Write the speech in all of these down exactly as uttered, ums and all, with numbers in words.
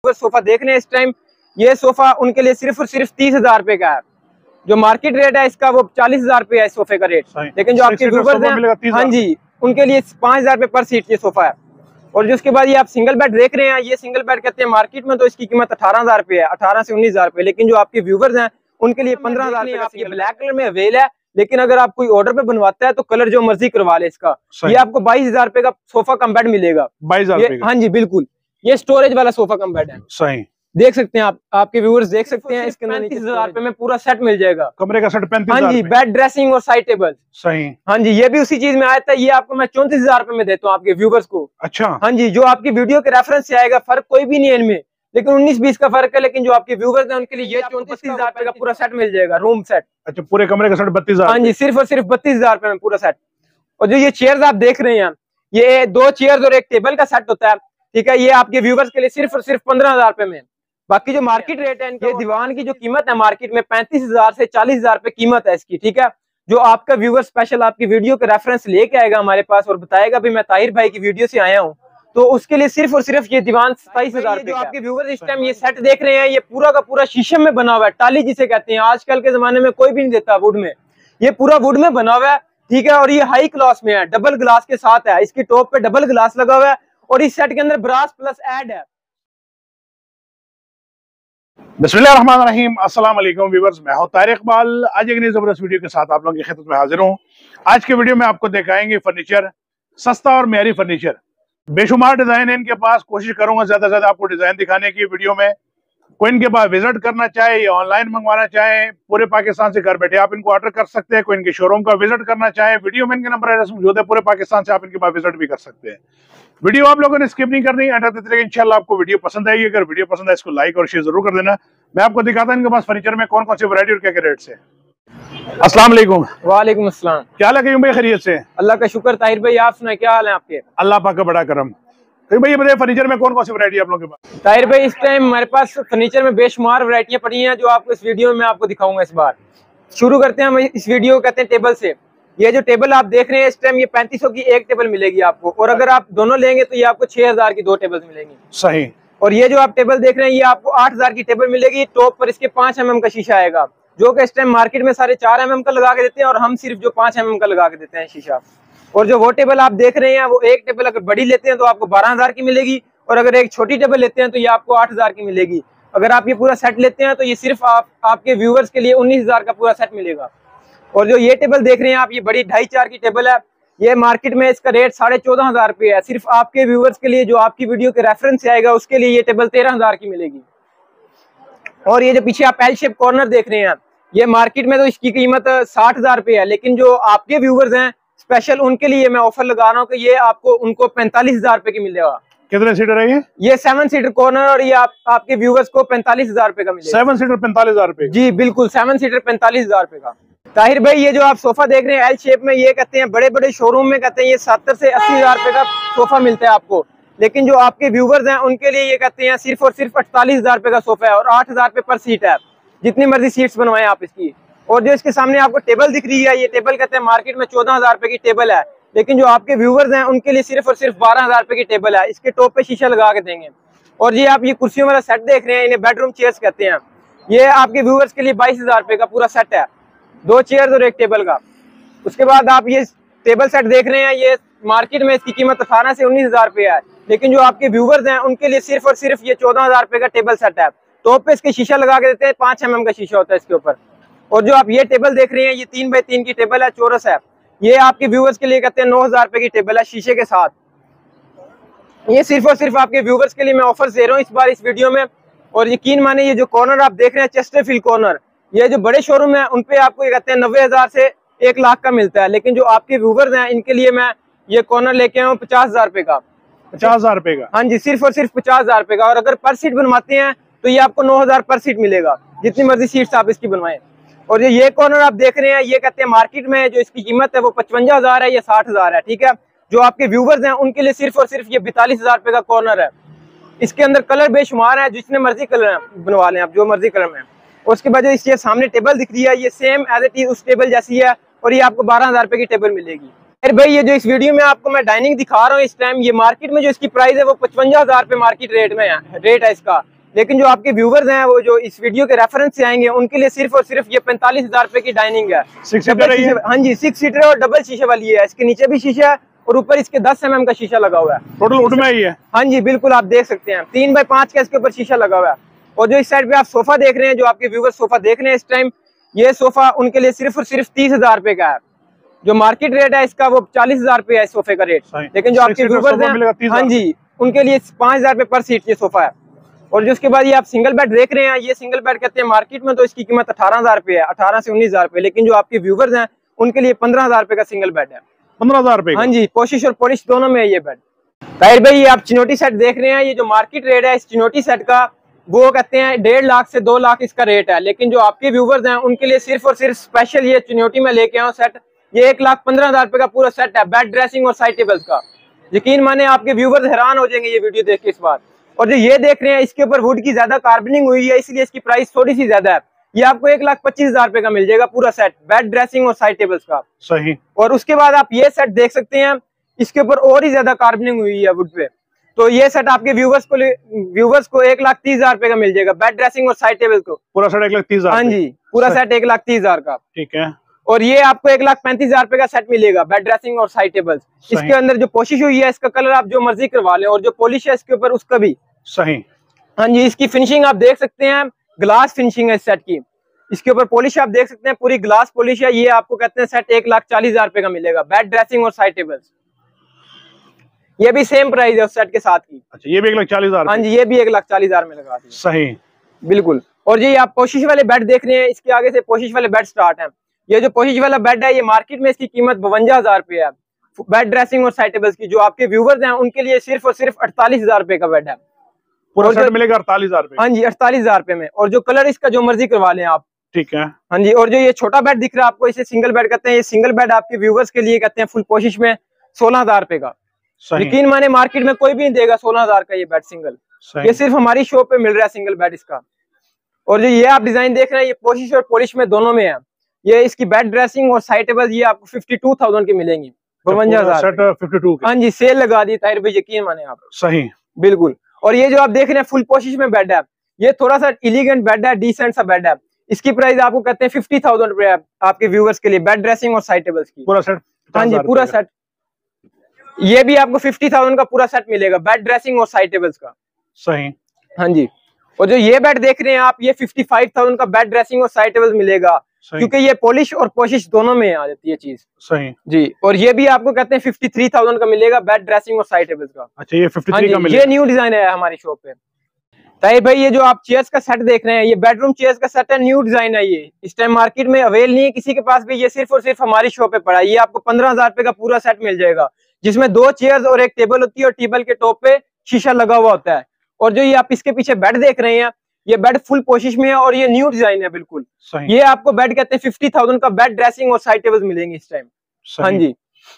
Sofa देख रहे हैं इस टाइम, ये सोफा उनके लिए सिर्फ और सिर्फ तीस हजार रुपए का है। जो मार्केट रेट है इसका वो चालीस हजार रुपए है इस सोफे का रेट, लेकिन जो आपके व्यूवर्स हैं हाँ जी उनके लिए पांच हजार रुपए पर सीट ये सोफा है। और जो उसके बाद ये आप सिंगल बेड देख रहे हैं, ये सिंगल बेड कहते हैं मार्केट में तो इसकी कीमत अठारह हजार रुपए है, अठारह से उन्नीस हजार रुपए, लेकिन जो आपके व्यूवर्स हैं उनके लिए पंद्रह हजार रुपए। ब्लैक कलर में अवेल है, लेकिन अगर आप कोई ऑर्डर पे बनवाता है तो कलर जो मर्जी करवा ले इसका, ये आपको बाईस हजार रुपए का सोफा कम बेड मिलेगा। बाईस हजार हाँ जी बिल्कुल, ये स्टोरेज वाला सोफा कम बेड है। सही देख सकते हैं आप, आपके व्यूअर्स देख सकते हैं, इसके अंदर पैंतीस हजार रुपए में पूरा सेट मिल जाएगा, कमरे का सेट पैंतीस हाँ जी, बेड ड्रेसिंग और साइड टेबल। सही हाँ जी, ये भी उसी चीज में आया था, ये आपको मैं चौंतीस हजार रुपए में देता हूँ आपके व्यूवर्स को। अच्छा हाँ जी, जो आपकी वीडियो के रेफरेंस से आएगा, फर्क कोई भी नहीं है इनमें, लेकिन उन्नीस बीस का फर्क है, लेकिन जो आपके व्यूवर्स हैं उनके लिए ये चौंतीस हजार रुपए का पूरा सेट मिल जाएगा, रूम सेट। अच्छा पूरे कमरे का सेट बत्तीस हजार हाँ जी, सिर्फ और सिर्फ बत्तीस हजार रुपए में पूरा सेट। और जो ये चेयर्स आप देख रहे हैं, ये दो चेयर्स और एक टेबल का सेट होता है, ठीक है, ये आपके व्यूवर्स के लिए सिर्फ और सिर्फ पंद्रह हजार रुपए में। बाकी जो मार्केट रेट है इनके दीवान की जो कीमत है मार्केट में पैंतीस हजार से चालीस हजार रुपए कीमत है इसकी, ठीक है। जो आपका व्यूवर स्पेशल आपकी वीडियो के रेफरेंस लेके आएगा हमारे पास और बताएगा भी मैं ताहिर भाई की वीडियो से आया हूँ, तो उसके लिए सिर्फ और सिर्फ ये दीवान सताईस हजार रुपए। आपके व्यूवर इस टाइम ये सेट देख रहे हैं, ये पूरा का पूरा शीशम में बना हुआ है, टाली जिसे कहते हैं, आजकल के जमाने में कोई भी नहीं देता वुड में, ये पूरा वुड में बना हुआ है, ठीक है। और ये हाई क्लास में है, डबल ग्लास के साथ है, इसकी टॉप पे डबल ग्लास लगा हुआ है, और इस सेट के अंदर ब्रास प्लस एड है। बिस्मिल्लाहिर्रहमानिर्रहीम, अस्सलाम वालेकुम व्यूअर्स, मैं हूं तारिक इकबाल। आज एक नई जबरदस्त वीडियो के साथ आप लोगों की खिदमत में हाजिर हूं। आज के वीडियो में आपको दिखाएंगे फर्नीचर, सस्ता और मेरी फर्नीचर, बेशुमार डिजाइन है इनके पास। कोशिश करूंगा ज्यादा से ज्यादा आपको डिजाइन दिखाने की वीडियो में। कोई इनके पास विजिट करना चाहे या ऑनलाइन मंगवाना चाहे, पूरे पाकिस्तान से घर बैठे आप इनको ऑर्डर कर सकते हैं। कोई इनके शोरूम का विजिट करना चाहे, वीडियो में इनके नंबर एड्रेस मौजूद है, पूरे पाकिस्तान से आप इनके पास विजिट भी कर सकते हैं। वीडियो आप लोगों ने स्किप नहीं करनी, इंशाल्लाह आपको वीडियो पसंद आएगी। अगर वीडियो पसंद है इसको लाइक और शेयर जरूर कर देना। मैं आपको दिखाता हूं इनके पास फर्नीचर में कौन कौन सी वैरायटी और क्या क्या रेट से। अस्सलाम वालेकुम। वालेकुम अस्सलाम। क्या हाल है भाई, खैरियत से? अल्लाह का शुक्र। ताहिर भाई आप सुनाए, क्या हाल है आपके? अल्लाह पाक का बड़ा करम। भाई ये बताइए फर्नीचर में कौन कौन सी वैरायटी आप लोगों के पास? ताहिर भाई इस टाइम हमारे पास फर्नीचर में बेशुमार वैरायटियां पड़ी हैं, जो आपको इस वीडियो में आपको दिखाऊंगा। इस बार शुरू करते हैं हम इस वीडियो को कहते हैं टेबल से। ये जो टेबल आप देख रहे हैं इस टाइम, ये पैंतीस सौ की एक टेबल मिलेगी आपको, और अगर आप दोनों लेंगे तो ये आपको छह हजार की दो टेबल मिलेंगी। सही। और ये जो आप टेबल देख रहे हैं, ये आपको आठ हजार की टेबल मिलेगी। टॉप पर इसके पांच एम एम का शीशा आएगा, जो कि इस टाइम मार्केट में साढ़े चार एम एम का लगा के देते हैं, और हम सिर्फ जो पांच एम एम का लगा के देते हैं शीशा। और जो वो टेबल आप देख रहे हैं, वो एक टेबल अगर बड़ी लेते हैं तो आपको बारह हजार की मिलेगी, और अगर एक छोटी टेबल लेते हैं तो ये आपको आठ हजार की मिलेगी। अगर आप ये पूरा सेट लेते हैं तो ये सिर्फ आप आपके व्यूवर्स के लिए उन्नीस हजार का पूरा सेट मिलेगा। और जो ये टेबल देख रहे हैं आप, ये बड़ी ढाई चार की टेबल है, ये मार्केट में इसका रेट साढ़े चौदह हजार रुपये है। सिर्फ आपके व्यूवर्स के लिए, जो आपकी वीडियो के रेफरेंस से आएगा, उसके लिए ये टेबल तेरह हजार की मिलेगी। और ये जो पीछे आप एल शेप कॉर्नर देख रहे हैं, ये मार्केट में तो इसकी कीमत साठ हजार रुपये है, लेकिन जो आपके व्यूवर्स हैं स्पेशल, उनके लिए मैं ऑफर लगा रहा हूँ कि ये आपको उनको पैंतालीस हजार रुपये की मिलेगा। कितने सीटर है ये? ये सेवन सीटर कॉर्नर, और ये आप, आपके व्यूवर्स को पैंतालीस हजार रुपए का मिलेगा। सेवन सीटर पैंतालीस हजार रुपए? जी बिल्कुल, सेवन सीटर पैंतालीस हजार रुपए का। ताहिर भाई ये जो आप सोफा देख रहे हैं एल शेप में, ये कहते हैं बड़े बड़े शोरूम में कहते हैं ये सत्तर से अस्सी हजार रुपए का सोफा मिलता है आपको, लेकिन जो आपके व्यूवर्स हैं उनके लिए ये कहते हैं सिर्फ और सिर्फ अड़तालीस हजार रुपए का सोफा है, और आठ हजार रुपए पर सीट है, जितनी मर्जी सीट्स बनवाएं आप इसकी। और जो इसके सामने आपको टेबल दिख रही है, ये टेबल कहते हैं मार्केट में चौदह हजार रुपए की टेबल है, लेकिन जो आपके व्यूवर्स हैं उनके लिए सिर्फ और सिर्फ बारह हजार रुपए की टेबल है। इसके टॉप पे शीशा लगा के देंगे। और ये आप ये कुर्सियों वाला सेट देख रहे हैं, इन्हें बेडरूम चेयर्स कहते हैं, ये आपके व्यूवर्स के लिए बाईस हजार रुपए का पूरा सेट है, दो चेयर्स और एक टेबल का। उसके बाद आप ये टेबल सेट देख रहे हैं, ये मार्केट में इसकी कीमत अठारह से उन्नीस हजार रुपये है, लेकिन जो आपके व्यूवर्स हैं उनके लिए सिर्फ और सिर्फ ये चौदह हजार रुपए का टेबल सेट है। टॉप पे इसके शीशा लगा के देते हैं, पांच एम एम का शीशा होता है इसके ऊपर। और जो आप ये टेबल देख रहे हैं, ये तीन बाई तीन की टेबल है, चौरस है, ये आपके व्यूवर्स के लिए कहते हैं नौ हजार रुपए की टेबल है शीशे के साथ। ये सिर्फ और सिर्फ आपके व्यूवर्स के लिए मैं ऑफर दे रहा हूँ इस बार इस वीडियो में। और यकीन माने, ये जो कॉर्नर आप देख रहे हैं चेस्टरफील्ड कॉर्नर, ये जो बड़े शोरूम है उन पे आपको ये कहते हैं नब्बे हजार से एक लाख का मिलता है, लेकिन जो आपके व्यूवर्स हैं इनके लिए मैं ये कॉर्नर लेके आया हूँ पचास हजार रुपए का। पचास हजार रुपए का? हाँ जी, सिर्फ और सिर्फ पचास हजार रुपए का। और अगर पर सीट बनवाते हैं तो ये आपको नौ हजार पर सीट मिलेगा, जितनी मर्जी सीट्स आप इसकी बनवाएं। और ये ये कॉर्नर आप देख रहे हैं, ये कहते हैं मार्केट में जो इसकी कीमत है वो पचवंजा हजार है, ये साठ हजार है, ठीक है। जो आपके व्यूवर्स हैं उनके लिए सिर्फ और सिर्फ ये बैतालीस हजार रुपए का कॉर्नर है। इसके अंदर कलर बेशुमार है, जितने मर्जी कलर बनवा लें आप, जो मर्जी कलर में। और उसके बाद जो इसके सामने टेबल दिख रही है, ये सेम एज इट इज उस टेबल जैसी है, और ये आपको बारह हजार रुपए की टेबल मिलेगी। अरे भाई ये जो इस वीडियो में आपको मैं डाइनिंग दिखा रहा हूँ इस टाइम, ये मार्केट में जो इसकी प्राइस है वो पचवंजा हजार रुपए मार्केट रेट में है, रेट है इसका, लेकिन जो आपके व्यूवर्स हैं वो जो इस वीडियो के रेफरेंस से आएंगे उनके लिए सिर्फ और सिर्फ ये पैंतालीस हजार रुपए की डाइनिंग है। हाँ जी, सिक्स सीटर और डबल शीशे वाली है। इसके नीचे भी शीशा है और ऊपर इसके दस एम एम का शीशा लगा हुआ है। टोटल वुड में ही है। हाँ जी बिल्कुल, आप देख सकते हैं तीन बाई पांच का इसके ऊपर शीशा लगा हुआ है। और जो इस साइड पे आप सोफा देख रहे हैं, जो आपके व्यूवर्स सोफा देख रहे हैं इस टाइम, ये सोफा उनके लिए सिर्फ और सिर्फ तीस हजार रुपए का है। जो मार्केट रेट है इसका वो चालीस हजार रुपए है सोफे का रेट, लेकिन जो आपके व्यूवर्स हैं हाँ जी उनके लिए पांच हजार रुपए पर सीट ये सोफा है। और जो उसके बाद ये आप सिंगल बेड देख रहे हैं, ये सिंगल बेड कहते हैं मार्केट में तो इसकी कीमत अठारह हजार रुपए है, अठारह से उन्नीस हजार रुपए, लेकिन जो आपके व्यूवर्स हैं उनके लिए पंद्रह हजार रुपए का सिंगल बेड है। पंद्रह हजार रुपए? हाँ जी, कोशिश और पॉलिश दोनों में है ये बेड। ताहिर भाई, ये आप चिनोटी सेट देख रहे हैं, ये जो मार्केट रेट है इस चिनोटी सेट का वो कहते हैं डेढ़ लाख से दो लाख इसका रेट है, लेकिन जो आपके व्यूवर्स हैं उनके लिए सिर्फ और सिर्फ स्पेशल ये चिनोटी में लेके आऊँ सेट, ये एक लाख पंद्रह हजार रुपए का पूरा सेट है, बेड ड्रेसिंग और साइड टेबल्स का। यकीन माने आपके व्यूवर्स हैरान हो जाएंगे ये वीडियो देख के इस बार। और जो ये देख रहे हैं इसके ऊपर वुड की ज्यादा कार्बनिंग हुई है, इसलिए इसकी प्राइस थोड़ी सी ज्यादा है। ये आपको एक लाख पच्चीस हजार रुपए का मिल जाएगा पूरा सेट, बेड ड्रेसिंग और साइड टेबल्स का। सही। और उसके बाद आप ये सेट देख सकते हैं, इसके ऊपर और ही ज्यादा कार्बनिंग हुई है वुड पे, तो ये सेट आपके व्यूवर्स को व्यूवर्स को एक लाख तीस हजार रुपए का मिल जाएगा, बेड ड्रेसिंग और साइड टेबल को। पूरा सेट एक लाख तीस हजार? हाँ जी, पूरा सेट एक लाख तीस हजार का। ठीक है। और ये आपको एक लाख पैंतीस हजार रुपए का सेट मिलेगा, बेड ड्रेसिंग और साइड टेबल्स। इसके अंदर जो पॉलिश हुई है इसका कलर आप जो मर्जी करवा लें, और जो पॉलिश है इसके ऊपर उसका भी। सही। हाँ जी, इसकी फिनिशिंग आप देख सकते हैं, ग्लास फिनिशिंग है इस सेट की। इसके ऊपर पॉलिश आप देख सकते हैं, पूरी ग्लास पॉलिश है। ये आपको कहते हैं सेट एक लाख चालीस हजार रुपए का मिलेगा, बेड ड्रेसिंग और साइड टेबल्स। ये भी सेम प्राइस है उस सेट के साथ की। अच्छा, ये भी एक लाख चालीस हजार? हाँ जी, ये भी एक लाख चालीस हजार में लगा दी। सही, बिल्कुल। और ये आप पोशिश वाले बेड देख रहे हैं, इसके आगे से पोशिश वाले बेड स्टार्ट है। ये जो पोशिश वाला बेड है ये मार्केट में इसकी कीमत बवंजा हजार रुपए है, बेड ड्रेसिंग और साइड टेबल्स की। जो आपके व्यूवर्स हैं उनके लिए सिर्फ और सिर्फ अड़तालीस हजार रुपए का बेड है, पूरा सेट मिलेगा अड़तालीस हजार रुपए? हाँ जी, अड़तालीस हजार रुपए में। और जो कलर इसका जो मर्जी करवा लें आप। ठीक है। हाँ जी। और जो ये छोटा बेड दिख रहा है आपको, इसे सिंगल बेड कहते हैं। ये सिंगल बेड आपके व्यूवर्स के लिए कहते हैं फुल कोशिश में सोलह हजार रुपए का। यकीन माने मार्केट में कोई भी नहीं देगा सोलह हजार का ये बेड सिंगल, ये सिर्फ हमारी शॉप पे मिल रहा है सिंगल बेड इसका। और जो ये आप डिजाइन देख रहे हैं ये कोशिश और पॉलिश में दोनों में है। ये इसकी बेड ड्रेसिंग और साइड टेबल ये आपको फिफ्टी टू थाउजेंड की मिलेंगी, बवंजा हजार। हाँ जी, सेल लगा दी ताहिर भाई, यकीन माने आप। सही, बिल्कुल। और ये जो आप देख रहे हैं फुल कोशिश में बेड है, ये थोड़ा सा एलिगेंट बेड है, डिसेंट सा बेड है। इसकी प्राइस आपको कहते हैं फिफ्टी थाउजेंड रुपए आपके व्यूवर्स के लिए, बेड ड्रेसिंग और साइड टेबल्स की पूरा सेट। हाँ जी, पूरा सेट। ये भी आपको फिफ्टी थाउजेंड का पूरा सेट मिलेगा, बेड ड्रेसिंग और साइड टेबल्स का। सही। हाँ जी। और जो ये बेड देख रहे हैं आप, ये फिफ्टी फाइव थाउजेंड का बेड ड्रेसिंग और साइड टेबल्स मिलेगा, क्योंकि ये पॉलिश और पोशिश दोनों में आ जाती है चीज। सही जी। और ये भी आपको कहते हैं फिफ्टी थ्री थाउजेंड का मिलेगा, बेड ड्रेसिंग और साइड टेबल्स का। अच्छा, ये फिफ्टी थ्री का मिलेगा। ये न्यू डिजाइन है हमारी शॉप पे। ताहिर भाई, ये जो आप चेयर्स का सेट देख रहे हैं, ये बेडरूम चेयर्स का सेट है, न्यू डिजाइन है। ये इस टाइम मार्केट में अवेल नहीं है किसी के पास भी, ये सिर्फ और सिर्फ हमारी शॉप पे पड़ा है। ये आपको पंद्रह हजार रुपए का पूरा सेट मिल जाएगा, जिसमें दो चेयर्स और एक टेबल होती है, और टेबल के टॉप पे शीशा लगा हुआ होता है। और जो ये आप इसके पीछे बेड देख रहे हैं, ये बेड फुल कोशिश में है और ये न्यू डिजाइन है बिल्कुल। ये आपको बेड कहते हैं फिफ्टी थाउजेंड का बेड ड्रेसिंग और साइड टेबल्स मिलेंगे इस टाइम। हाँ जी।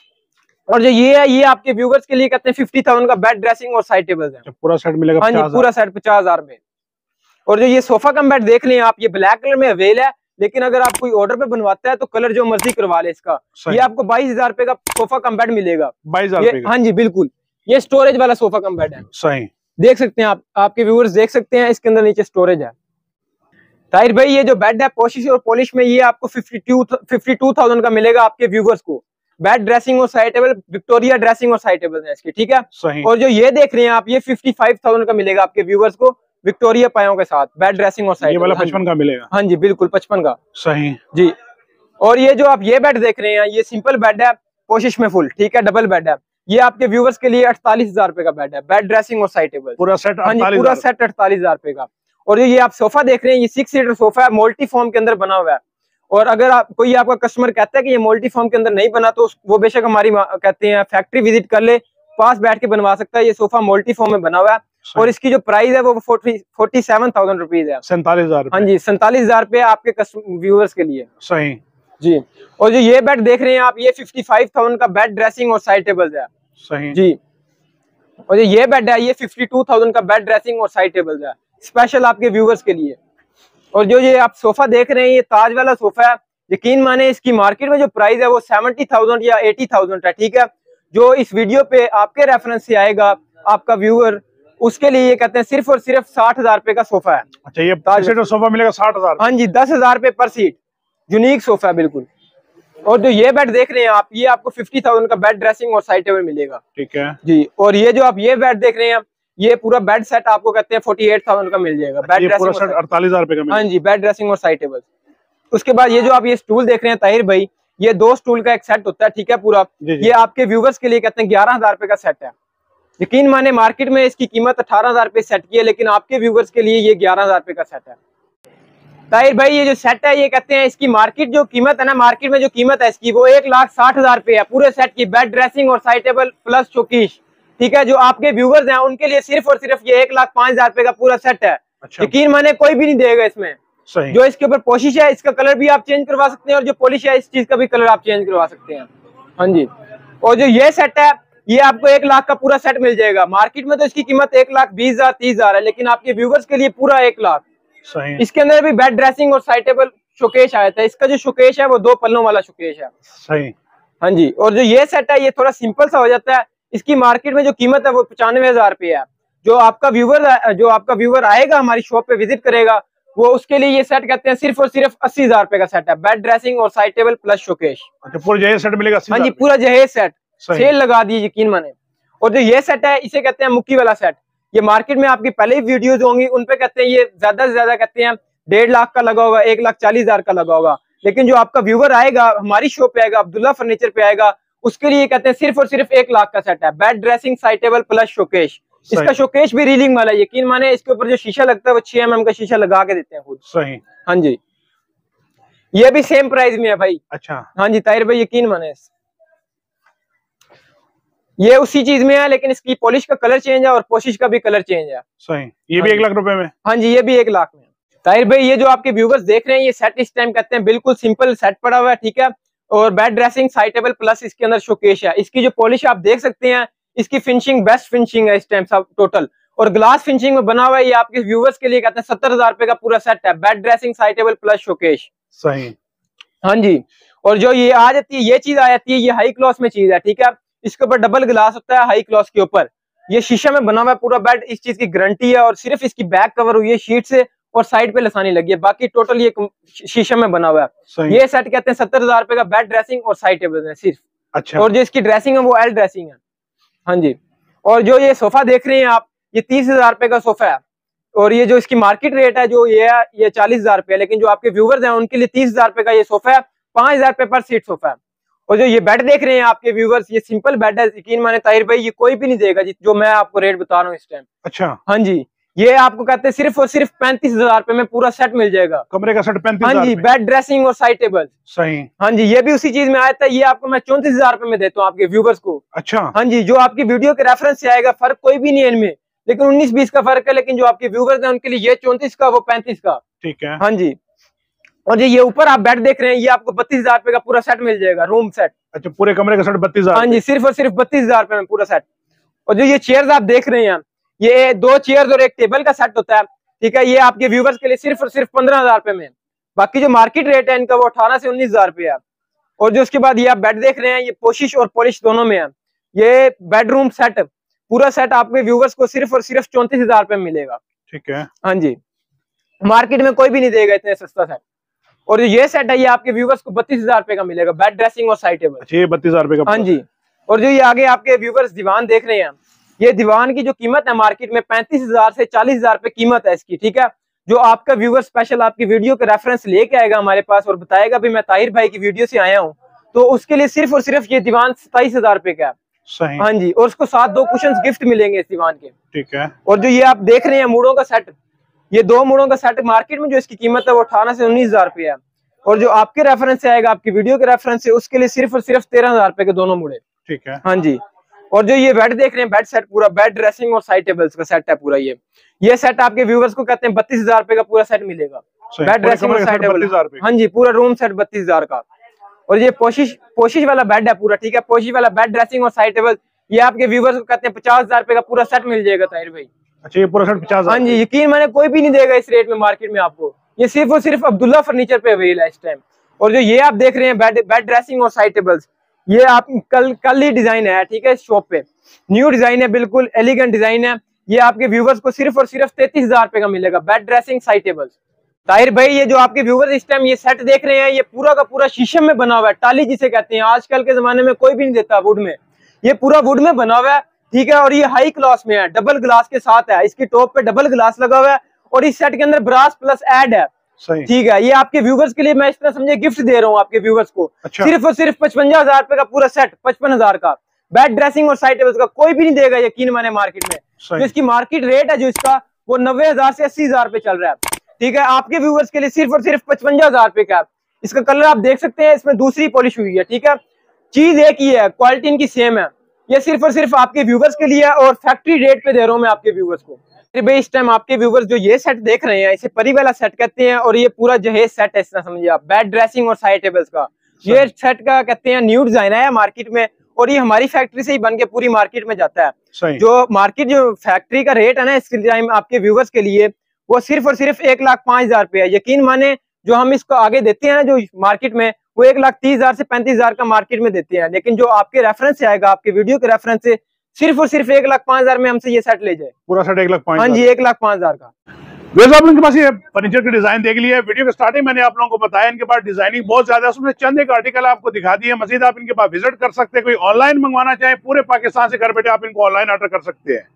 और जो ये है, ये आपके व्यूवर्स के लिए कहते हैं फिफ्टी थाउजेंड का बेड ड्रेसिंग और साइड टेबल्स है। पूरा सेट मिलेगा? हाँ जी, पूरा सेट पचास हजार में। और जो ये सोफा कम बेड देख लें आप, ये ब्लैक कलर में अवेल है, लेकिन अगर आप कोई ऑर्डर पे बनवाता है तो कलर जो मर्जी करवा ले इसका। ये आपको बाईस हजार रुपए का सोफा कम बेड मिलेगा। बाईस हजार? हाँ जी बिल्कुल। ये स्टोरेज वाला सोफा कम बेड है। सही। देख सकते हैं आप, आपके व्यूअर्स देख सकते हैं, इसके अंदर नीचे स्टोरेज है। ताहिर भाई, ये जो बेड है पोशिश और पॉलिश में, ये आपको फिफ्टी टू थाउजेंड का मिलेगा आपके व्यूवर्स को, बेड ड्रेसिंग और साइड टेबल, विक्टोरिया ड्रेसिंग और साइड टेबल है इसकी। ठीक है। सही। और जो ये देख रहे हैं आप, ये फिफ्टी फाइव थाउजेंड का मिलेगा आपके व्यूवर्स को, विक्टोरिया पायों के साथ, बेड ड्रेसिंग और साइड। ये वाला पचपन का मिलेगा? हाँ जी बिल्कुल, पचपन का। सही जी। और ये जो आप ये बेड देख रहे हैं, ये सिंपल बेड है कोशिश में फुल, ठीक है, डबल बेड है। ये आपके व्यूवर्स के लिए अड़तालीस हजार रुपए का बेड है, बेड ड्रेसिंग और साइड टेबल पूरा सेट। हाँ जी, पूरा सेट अड़तालीस हजार रुपए का। और ये आप सोफा देख रहे हैं, ये सिक्स सीटर सोफा है, मल्टी फॉर्म के अंदर बना हुआ है। और अगर आप कोई आपका कस्टमर कहता है कि ये मल्टी फॉर्म के अंदर नहीं बना, तो वो बेशक हमारी कहते हैं फैक्ट्री विजिट कर ले, पास बैठ के बनवा सकता है। ये सोफा मल्टी फॉर्म में बना हुआ है, और इसकी जो प्राइस है वो forty forty seven thousand rupees है, सैंतालीस हजार। हाँ जी, सैंतालीस हजार रुपए आपके व्यूअर्स के लिए। सही जी। और जो ये बेड देख रहे हैं आप, ये फिफ्टी फाइव थाउजेंड का बेड ड्रेसिंग और साइड टेबल्स है। सही जी। और जो ये बेड है, ये फिफ्टी टू थाउजेंड का बेड ड्रेसिंग और साइड टेबल्स है, स्पेशल आपके व्यूवर्स के लिए। और जो ये आप सोफा देख रहे हैं, ये ताज वाला सोफा है। यकीन माने इसकी मार्केट में जो प्राइस है वो सेवेंटी थाउजेंड या एटी थाउजेंड है। ठीक है। जो इस वीडियो पे आपके रेफरेंस से आएगा, आपका व्यूअर उसके लिए ये कहते हैं सिर्फ और सिर्फ साठ हजार रुपए का सोफा है। अच्छा, ये सोफा मिलेगा साठ हजार? हाँ जी, दस हजार रुपए पर सीट, यूनिक सोफा है बिल्कुल। और जो ये बेड देख रहे हैं आप, ये आपको फिफ्टी थाउजेंड का बेड, ड्रेसिंग और साइड टेबल मिलेगा। ठीक है जी। और ये जो आप ये बेड देख रहे हैं, ये पूरा बेड सेट आपको कहते हैं फोर्टी एट थाउजेंड का मिल जाएगा। बेड ड्रेसिंग अड़तालीस हजार रुपए का। हाँ जी, बेड ड्रेसिंग और साइड टेबल। उसके बाद ये जो आप ये स्टूल देख रहे हैं ताहिर भाई, ये दो स्टूल का एक सेट होता है, ठीक है पूरा। ये आपके व्यूवर्स के लिए कहते हैं ग्यारह हजार रुपए का सेट है। यकीन माने मार्केट में इसकी कीमत अठारह हजार रुपए सेट की है, लेकिन आपके व्यूवर्स के लिए ये ग्यारह हजार रुपए का सेट है। ताहिर भाई ये जो सेट है, ये कहते हैं इसकी मार्केट जो कीमत है ना, मार्केट में जो कीमत है इसकी वो एक लाख साठ हजार रुपए है पूरे सेट की, बेड ड्रेसिंग और साइड टेबल प्लस शोकीश। ठीक है, जो आपके व्यूवर्स हैं उनके लिए सिर्फ और सिर्फ ये एक लाख पांच हजार रुपए का पूरा सेट है। अच्छा। यकीन माने कोई भी नहीं देगा इसमें। सही। जो इसके ऊपर पोशिश है, इसका कलर भी आप चेंज करवा सकते हैं, और जो पॉलिश है इस चीज का भी कलर आप चेंज करवा सकते हैं। हाँ जी। और जो ये सेट है, ये आपको एक लाख का पूरा सेट मिल जाएगा। मार्केट में तो इसकी कीमत एक लाख बीस हजार तीस हजार है, लेकिन आपके व्यूवर्स के लिए पूरा एक लाख। सही। इसके अंदर भी बेड ड्रेसिंग और साइड टेबल शोकेश आया था। इसका जो शोकेश है वो दो पल्लों वाला शोकेश है। सही। हाँ जी। और जो ये सेट है, ये थोड़ा सिंपल सा हो जाता है। इसकी मार्केट में जो कीमत है वो पचानवे हजार रुपये है। जो आपका व्यूवर जो आपका व्यूवर आएगा हमारी शॉप पे विजिट करेगा, वो उसके लिए ये सेट कहते हैं सिर्फ और सिर्फ अस्सी हजार रुपए का सेट है, बेड ड्रेसिंग और साइड टेबल प्लस शोकेश। अच्छा, पूरा जहेज सेट मिलेगा? हाँ जी, पूरा जहेज सेट, सेल लगा दी यकीन माने। और जो ये सेट है, इसे कहते हैं मुक्की वाला सेट। ये मार्केट में आपकी पहले ही वीडियोज होंगी, उनपे कहते हैं ये ज्यादा से ज्यादा कहते हैं डेढ़ लाख का लगा होगा, एक लाख चालीस हजार का लगा होगा। लेकिन जो आपका व्यूवर आएगा हमारी शॉप पे आएगा, अब्दुल्ला फर्नीचर पे आएगा, उसके लिए कहते हैं सिर्फ और सिर्फ एक लाख का सेट है, bed dressing side table plus showcase. इसका शोकेश भी रीलिंग वाला है, यकीन माने इसके ऊपर जो शीशा लगता है वो छह एम एम का शीशा लगा के देते हैं खुद। सही। हाँ जी, ये भी सेम प्राइस में है भाई। अच्छा। हाँ जी ताहिर भाई, यकीन माने ये उसी चीज में है, लेकिन इसकी पॉलिश का कलर चेंज है और पोशिश का भी कलर चेंज है। सही। ये भी एक लाख रुपए में? हाँ जी, ये भी एक लाख में। ताहिर भाई ये जो आपके व्यूवर्स देख रहे हैं, ये सेट इस टाइम कहते हैं बिल्कुल सिंपल सेट पड़ा हुआ है, ठीक है। और bed dressing side table plus इसके अंदर शोकेश है। इसकी जो पॉलिश आप देख सकते हैं, इसकी फिनिशिंग बेस्ट फिनिशिंग है इस टाइम सब टोटल, और ग्लास फिनिशिंग में बना हुआ है। ये आपके व्यूवर्स के लिए कहते हैं सत्तर हजार रुपए का पूरा सेट है, bed dressing side table plus showcase. सही। हाँ जी। और जो ये आ जाती है, ये चीज आ जाती है, ये हाई क्लॉस में चीज है, ठीक है। इसके ऊपर डबल ग्लास होता है हाई क्लॉस के ऊपर, ये शीशा में बना हुआ है पूरा बेड, इस चीज की गारंटी है। और सिर्फ इसकी बैक कवर हुई है शीट से और साइड पे लसानी लगी है, बाकी टोटल ये शीशा में बना हुआ है। ये सेट कहते हैं सत्तर हजार रुपए का, बेड ड्रेसिंग और साइड टेबल है सिर्फ। अच्छा। और जो इसकी ड्रेसिंग है वो एल ड्रेसिंग है। हाँ जी। और जो ये सोफा देख रहे हैं आप, ये तीस हजार रुपए का सोफा है, और ये जो इसकी मार्केट रेट है जो ये है ये चालीस हजार रुपए है, लेकिन जो आपके व्यूवर्स हैं उनके लिए तीस हजार रुपए का ये सोफा है, पांच हजार रुपए पर सीट सोफा है। और जो ये बेड देख रहे हैं आपके व्यूवर्स, ये सिंपल बेड है, यकीन माने ताहिर भाई ये कोई भी नहीं देगा जो मैं आपको रेट बता रहा हूँ इस टाइम। अच्छा। हाँ जी, ये आपको कहते हैं सिर्फ और सिर्फ पैंतीस हजार रुपए में पूरा सेट मिल जाएगा, कमरे का सेट पैंतीस। हाँ जी, बेड ड्रेसिंग और साइड टेबल। सही। हाँ जी, ये भी उसी चीज में आया था, ये आपको मैं चौंतीस हजार रुपए में देता हूँ आपके व्यूवर्स को। अच्छा। हाँ जी, जो आपकी वीडियो के रेफरेंस से आएगा, फर्क कोई भी नहीं है इनमें, लेकिन उन्नीस बीस का फर्क है, लेकिन जो आपके व्यूवर्स हैं उनके लिए ये चौंतीस का, वो पैंतीस का। ठीक है। हाँ जी। और जो ये ऊपर आप बेड देख रहे हैं, ये आपको बत्तीस हजार रुपए का पूरा सेट मिल जाएगा, रूम सेट। अच्छा, पूरे कमरे का सेट बत्तीस हजार? हाँ जी, सिर्फ और सिर्फ बत्तीस हजार रुपए में पूरा सेट। और जो ये चेयर्स आप देख रहे हैं, ये दो चेयर्स और एक टेबल का सेट होता है, ठीक है। ये आपके व्यूवर्स के लिए सिर्फ और सिर्फ पंद्रह हजार रुपए में, बाकी जो मार्केट रेट है इनका वो अठारह से उन्नीस हजार रुपए है। और जो उसके बाद ये आप बेड देख रहे हैं, ये पोशिश और पॉलिश दोनों में है। ये बेडरूम सेट पूरा सेट आपके व्यूवर्स को सिर्फ और सिर्फ चौंतीस हजार रुपए में मिलेगा। ठीक है। हाँ जी, मार्केट में कोई भी नहीं देगा इतने सस्ता सेट। और ये सेट है, ये आपके व्यूवर्स को बत्तीस हजार रुपए का मिलेगा, बेड ड्रेसिंग और साइड टेबल। ये बत्तीस हजार रुपए का। हाँ जी। और जो ये आगे आपके व्यूवर्स दीवान देख रहे हैं, ये दीवान की जो कीमत है मार्केट में पैंतीस हजार से चालीस हजार रुपए कीमत है इसकी, ठीक है। जो आपका व्यूवर स्पेशल आपकी वीडियो का रेफरेंस लेके आएगा हमारे पास और बताएगा भी मैं ताहिर भाई की वीडियो से आया हूँ, तो उसके लिए सिर्फ और सिर्फ ये दीवान सताईस हजार रुपए का है। सही। हाँ जी। और उसको साथ दो कुशन गिफ्ट मिलेंगे इस दीवान के। ठीक है। और जो ये आप देख रहे हैं मुड़ों का सेट, ये दो मुड़ों का सेट मार्केट में जो इसकी कीमत है वो अठारह से उन्नीस हजार रुपए है, और जो आपके रेफरेंस से आएगा आपकी वीडियो के रेफरेंस से, उसके लिए सिर्फ और सिर्फ तेरह हजार रुपए के दोनों मुड़े। ठीक है। हाँ जी। और जो ये बेड देख रहे हैं, बेड सेट पूरा बेड ड्रेसिंग और साइड टेबल्स का सेट है पूरा, ये ये सेट आपके व्यूवर्स को कहते हैं बत्तीस हजार रुपए का पूरा सेट मिलेगा, बेड ड्रेसिंग और साइड टेबल। हाँ जी, पूरा रूम सेट बत्तीस हजार का। और ये पोशिश पोशिश वाला बेड है पूरा, ठीक है। पोशिश वाला बेड ड्रेसिंग और साइड टेबल, ये आपके व्यूवर्स को कहते हैं पचास हजार रुपए का पूरा सेट मिल जाएगा ताहिर भाई। अच्छा, ये पूरा सेट पचास? हाँ जी, यकीन माने कोई भी नहीं देगा इस रेट में मार्केट में आपको, ये सिर्फ और सिर्फ अब्दुल्ला फर्नीचर पे अवेलेबल है इस टाइम। और जो ये आप देख रहे हैं बेड बेड ड्रेसिंग और साइड टेबल्स, ये आप कल कल ही डिजाइन है, ठीक है। इस शॉप पे न्यू डिजाइन है, बिल्कुल एलिगेंट डिजाइन है। ये आपके व्यूवर्स को सिर्फ और सिर्फ तैतीस हजार रुपए का मिलेगा। Bed dressing side tables. Tahir भाई ये जो आपके व्यूवर्स इस टाइम ये सेट देख रहे हैं, ये पूरा का पूरा शीशम में बना हुआ है, टाली जिसे कहते हैं। आजकल के जमाने में कोई भी नहीं देता वुड में, ये पूरा वुड में बना हुआ है, ठीक है। और ये हाई क्लास में है, डबल ग्लास के साथ है, इसकी टॉप पे डबल ग्लास लगा हुआ है और इस सेट के अंदर ब्रास प्लस एड है, ठीक है। ये आपके व्यूवर्स के लिए मैं इस तरह समझे गिफ्ट दे रहा हूँ आपके व्यूवर्स को। अच्छा। सिर्फ और सिर्फ पचपन हजार रुपए का पूरा सेट, पचपन हजार का बेड ड्रेसिंग और साइड टेबल्स का कोई भी नहीं देगा यकीन माने मार्केट में। जो इसकी मार्केट रेट है जो इसका वो नब्बे हजार से अस्सी हजार रुपए चल रहा है, ठीक है। आपके व्यूवर्स के लिए सिर्फ और सिर्फ पचपन हजार रुपए का। इसका कलर आप देख सकते हैं, इसमें दूसरी पॉलिश हुई है, ठीक है। चीज एक ही है, क्वालिटी इनकी सेम है। ये सिर्फ और सिर्फ आपके व्यूवर्स के लिए और फैक्ट्री रेट पे दे रहा हूँ मैं आपके व्यूवर्स को। भाई इस टाइम आपके व्यूवर्स जो ये सेट देख रहे हैं इसे परी वाला सेट कहते हैं और ये पूरा जहेज सेट है, इस तरह समझिए आप, बेड ड्रेसिंग और साइड टेबल्स का। ये सेट का कहते हैं न्यू डिजाइन है मार्केट में और ये हमारी फैक्ट्री से ही बन के पूरी मार्केट में जाता है। जो मार्केट जो फैक्ट्री का रेट है ना इस टाइम आपके व्यूवर्स के लिए वो सिर्फ और सिर्फ एक लाख पांच हजार रुपये है। यकीन माने जो हम इसको आगे देते हैं ना जो मार्केट में वो एक लाख तीस हजार से पैंतीस हजार का मार्केट में देते हैं, लेकिन जो आपके रेफरेंस से आएगा, आपके वीडियो के रेफरेंस से सिर्फ और सिर्फ एक लाख पांच हजार में हमसे ये सेट ले जाए, पूरा सेट एक लाख पांच। हाँ जी, एक लाख पांच हजार का। वैसे आप लोगों के पास ये फर्नीचर की डिजाइन देख लिया है। वीडियो के स्टार्टिंग मैंने आप लोगों को बताया इनके पास डिजाइनिंग बहुत ज्यादा है, उसमें चंद एक आर्टिकल आपको दिखा दिए। मजीद आप इनके पास विजिट कर सकते हैं। कोई ऑनलाइन मंगवाना चाहे पूरे पाकिस्तान से घर बैठे आप इनको ऑनलाइन ऑर्डर कर सकते हैं।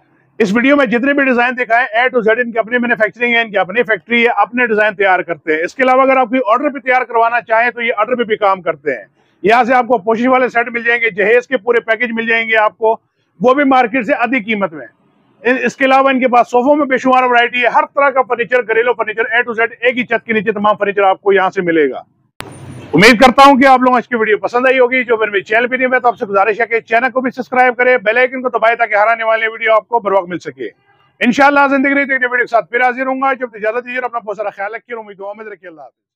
इस वीडियो में जितने भी डिजाइन दिखाए ए टू जेड इनकी अपनी मैन्युफैक्चरिंग है, इनकी अपनी फैक्ट्री है, अपने डिजाइन तैयार करते हैं। इसके अलावा अगर आप कोई ऑर्डर पे तैयार करवाना चाहें तो ये ऑर्डर पे भी काम करते हैं। यहाँ से आपको पोशिश वाले सेट मिल जाएंगे, जहेज के पूरे पैकेज मिल जाएंगे आपको, वो भी मार्केट से अधिक कीमत में। इसके अलावा इनके पास सोफों में बेशुमार वैरायटी है, हर तरह का फर्नीचर, घरेलू फर्नीचर ए टू जेड एक ही छत के नीचे तमाम फर्नीचर आपको यहाँ से मिलेगा। उम्मीद करता हूं कि आप लोगों को आज की वीडियो पसंद आई होगी। जो मेरे चैनल पर नहीं है तो आपसे गुजारिश है कि चैनल को भी सब्सक्राइब करें, बेल आइकन को दबाएं ताकि हर आने वाली वीडियो आपको बर वक्त मिल सके। इंशाअल्लाह जिंदगी रही तो वीडियो के साथ फिर हाजिर होऊंगा। जब इजाजत दीजिए, अपना बहुत सारा ख्याल रखिए, उम्मीद में रखिए। अल्लाह।